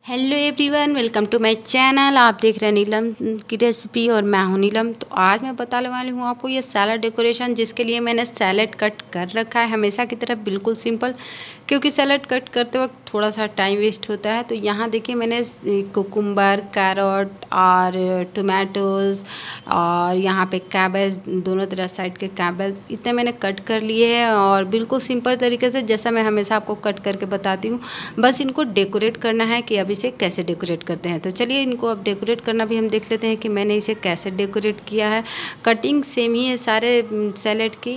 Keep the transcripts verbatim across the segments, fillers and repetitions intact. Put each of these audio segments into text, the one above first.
Hello everyone, welcome to my channel. आप देख रहे हैं नीलम की रेसिपी और मैं हूं नीलम। तो आज मैं बताने वाली हूं आपको ये सैलड डेकोरेशन, जिसके लिए मैंने सैलड कट कर रखा है हमेशा की तरह बिल्कुल सिंपल, क्योंकि सैलड कट करते वक्त थोड़ा सा टाइम वेस्ट होता है। तो यहाँ देखिए मैंने कुकुम्बर, कैरेट और टोमेटोज़ और यहाँ पे कैबेज, दोनों तरफ साइड के कैबेज इतने मैंने कट कर लिए हैं और बिल्कुल सिंपल तरीके से, जैसा मैं हमेशा आपको कट करके बताती हूँ। बस इनको डेकोरेट करना है कि अब इसे कैसे डेकोरेट करते हैं। तो चलिए इनको अब डेकोरेट करना भी हम देख लेते हैं कि मैंने इसे कैसे डेकोरेट किया है। कटिंग सेम ही है सारे सैलेड की,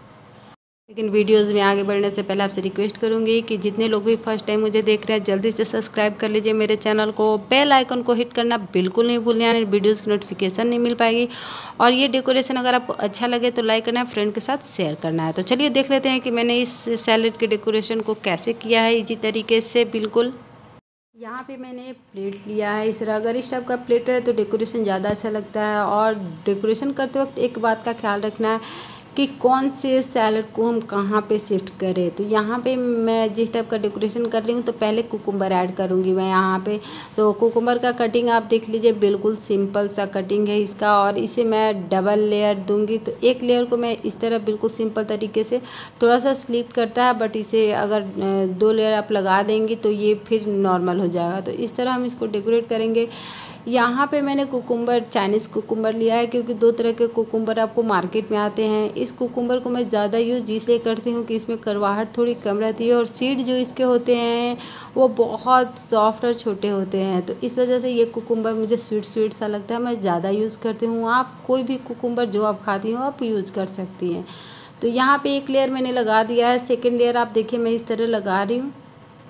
लेकिन वीडियोस में आगे बढ़ने से पहले आपसे रिक्वेस्ट करूंगी कि जितने लोग भी फर्स्ट टाइम मुझे देख रहे हैं जल्दी से सब्सक्राइब कर लीजिए मेरे चैनल को। बेल आइकन को हिट करना बिल्कुल नहीं भूलना, यानी वीडियोस की नोटिफिकेशन नहीं मिल पाएगी। और ये डेकोरेशन अगर आपको अच्छा लगे तो लाइक करना है, फ्रेंड के साथ शेयर करना है। तो चलिए देख लेते हैं कि मैंने इस सैलेड के डेकोरेशन को कैसे किया है इजी तरीके से। बिल्कुल यहाँ पे मैंने प्लेट लिया है इस तरह, अगर इस टाइप का प्लेट है तो डेकोरेशन ज़्यादा अच्छा लगता है। और डेकोरेशन करते वक्त एक बात का ख्याल रखना है कि कौन से सैलड को हम कहाँ पे शिफ्ट करें। तो यहाँ पे मैं जिस टाइप का डेकोरेशन कर रही हूँ तो पहले कुकुम्बर ऐड करूँगी मैं यहाँ पे। तो कुकुम्बर का कटिंग आप देख लीजिए, बिल्कुल सिंपल सा कटिंग है इसका। और इसे मैं डबल लेयर दूंगी। तो एक लेयर को मैं इस तरह बिल्कुल सिंपल तरीके से, थोड़ा सा स्लिप करता है बट इसे अगर दो लेयर आप लगा देंगी तो ये फिर नॉर्मल हो जाएगा। तो इस तरह हम इसको डेकोरेट करेंगे। यहाँ पे मैंने कुकुम्बर, चाइनीज़ कुकुम्बर लिया है, क्योंकि दो तरह के कुकुम्बर आपको मार्केट में आते हैं। इस कुकुम्बर को मैं ज़्यादा यूज़ इसलिए करती हूँ कि इसमें करवाहट थोड़ी कम रहती है और सीड जो इसके होते हैं वो बहुत सॉफ्ट और छोटे होते हैं। तो इस वजह से ये कुकुम्बर मुझे स्वीट स्वीट सा लगता है, मैं ज़्यादा यूज़ करती हूँ। आप कोई भी कुकुम्बर जो आप खाती हो आप यूज़ कर सकती हैं। तो यहाँ पर एक लेयर मैंने लगा दिया है। सेकेंड लेयर आप देखिए मैं इस तरह लगा रही हूँ,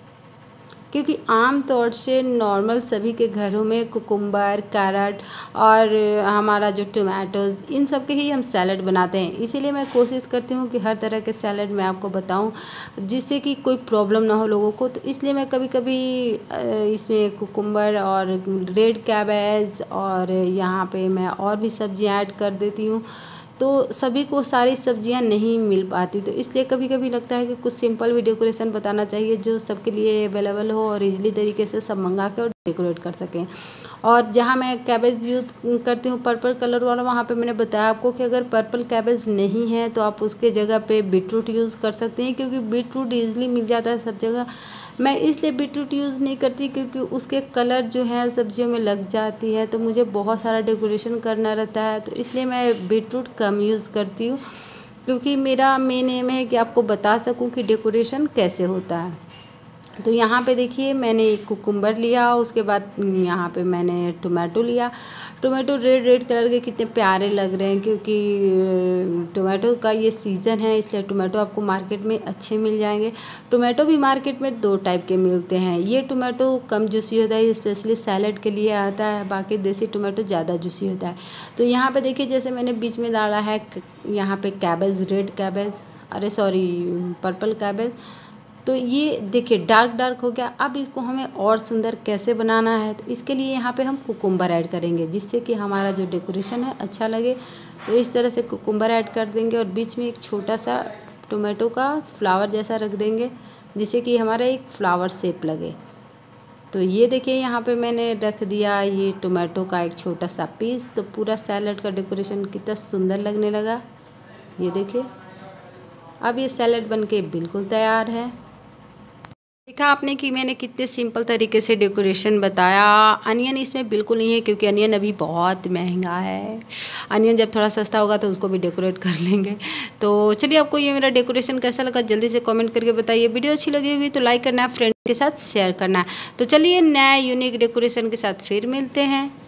क्योंकि आम तौर से नॉर्मल सभी के घरों में कुकुम्बर, कैरेट और हमारा जो टोमेटोज़, इन सब के ही हम सैलड बनाते हैं। इसीलिए मैं कोशिश करती हूँ कि हर तरह के सैलड मैं आपको बताऊँ, जिससे कि कोई प्रॉब्लम ना हो लोगों को। तो इसलिए मैं कभी कभी इसमें कुकुम्बर और रेड कैबेज और यहाँ पे मैं और भी सब्जियाँ ऐड कर देती हूँ। तो सभी को सारी सब्जियां नहीं मिल पाती, तो इसलिए कभी कभी लगता है कि कुछ सिंपल भी डेकोरेशन बताना चाहिए जो सबके लिए अवेलेबल हो और इजीली तरीके से सब मंगा के और डेकोरेट कर सकें। और जहां मैं कैबेज यूज़ करती हूं पर्पल कलर वाला, वहां पे मैंने बताया आपको कि अगर पर्पल कैबेज नहीं है तो आप उसके जगह पे बीटरूट यूज़ कर सकते हैं, क्योंकि बीटरूट ईजिली मिल जाता है सब जगह। मैं इसलिए बीटरूट यूज़ नहीं करती क्योंकि उसके कलर जो है सब्जियों में लग जाती है, तो मुझे बहुत सारा डेकोरेशन करना रहता है। तो इसलिए मैं बीटरूट कम यूज़ करती हूँ, क्योंकि मेरा मेन एम है कि आपको बता सकूँ कि डेकोरेशन कैसे होता है। तो यहाँ पे देखिए मैंने एक कुकुम्बर लिया, उसके बाद यहाँ पे मैंने टोमेटो लिया। टोमेटो रेड रेड कलर के कितने प्यारे लग रहे हैं, क्योंकि टोमेटो का ये सीज़न है, इसलिए टोमेटो आपको मार्केट में अच्छे मिल जाएंगे। टोमेटो भी मार्केट में दो टाइप के मिलते हैं। ये टोमेटो कम जूसी होता है, स्पेशली सैलड के लिए आता है, बाकी देसी टोमेटो ज़्यादा जूसी होता है। तो यहाँ पे देखिए जैसे मैंने बीच में डाला है यहाँ पे कैबेज, रेड कैबेज, अरे सॉरी पर्पल कैबेज। तो ये देखिए डार्क डार्क हो गया। अब इसको हमें और सुंदर कैसे बनाना है, तो इसके लिए यहाँ पे हम कुकुम्बर ऐड करेंगे, जिससे कि हमारा जो डेकोरेशन है अच्छा लगे। तो इस तरह से कुकुम्बर ऐड कर देंगे और बीच में एक छोटा सा टोमेटो का फ्लावर जैसा रख देंगे, जिससे कि हमारा एक फ्लावर शेप लगे। तो ये देखिए यहाँ पे मैंने रख दिया ये टोमेटो का एक छोटा सा पीस। तो पूरा सैलड का डेकोरेशन कितना सुंदर लगने लगा, ये देखिए। अब ये सैलड बनके बिल्कुल तैयार है। देखा आपने कि मैंने कितने सिंपल तरीके से डेकोरेशन बताया। अनियन इसमें बिल्कुल नहीं है, क्योंकि अनियन अभी बहुत महंगा है। अनियन जब थोड़ा सस्ता होगा तो उसको भी डेकोरेट कर लेंगे। तो चलिए आपको ये मेरा डेकोरेशन कैसा लगा जल्दी से कमेंट करके बताइए। वीडियो अच्छी लगी होगी तो लाइक करना है, फ्रेंड के साथ शेयर करना है। तो चलिए नए यूनिक डेकोरेशन के साथ फिर मिलते हैं।